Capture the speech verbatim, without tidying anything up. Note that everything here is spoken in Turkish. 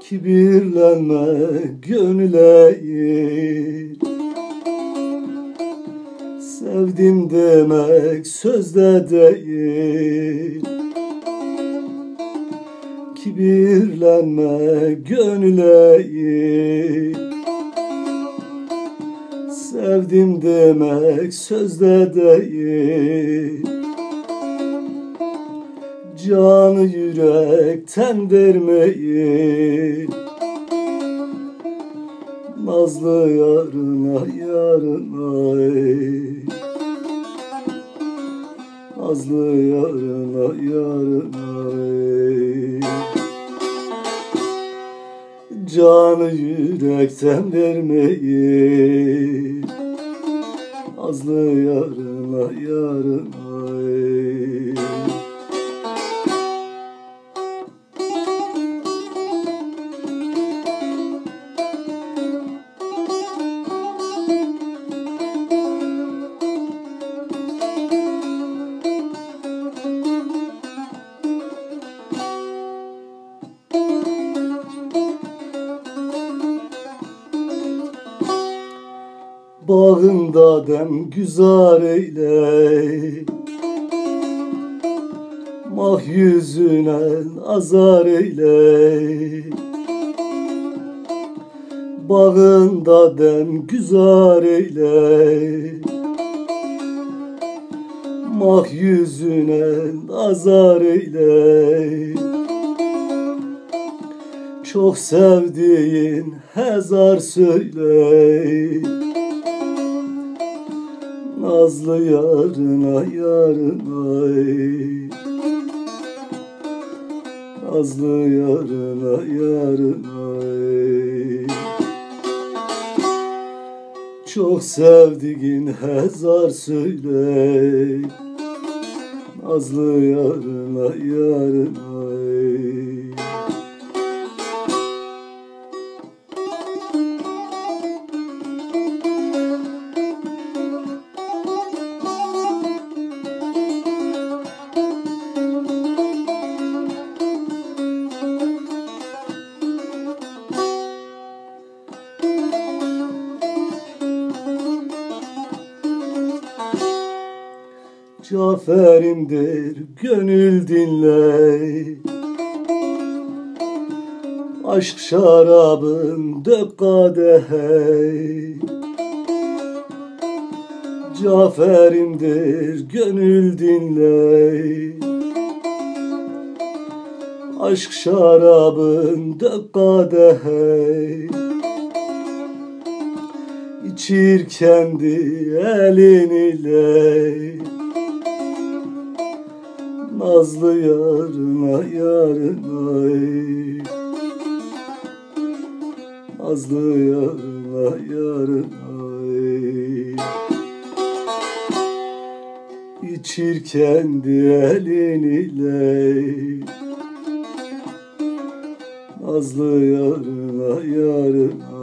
Kibirlenme gönül eğil, sevdim demek sözde değil. Kibirlenme gönül eğil, sevdim demek sözde değil. Canı yürekten vermeyin, nazlı yarına yarına ey. Nazlı yarına yarına ey. Canı yürekten vermeyin, nazlı yarına yarına ey. Bağında dem güzar eyle, mah yüzüne azar eyle. Bağında dem güzar eyle, mah yüzüne azar eyle. Çok sevdiğin hezar söyle, nazlı yarına yarına ey. Nazlı yarına yarına ey. Çok sevdiğin hezar söyle, nazlı yarına yarına ey. Cafer'imdir gönül dinle, aşk şarabın dök kadehe. Cafer'imdir gönül dinle, aşk şarabın dök kadehe. İçir kendi elin ile, nazlı yarına yarına ey. Nazlı yarına yarına ey. İçir kendi elin ile, nazlı yarına yarına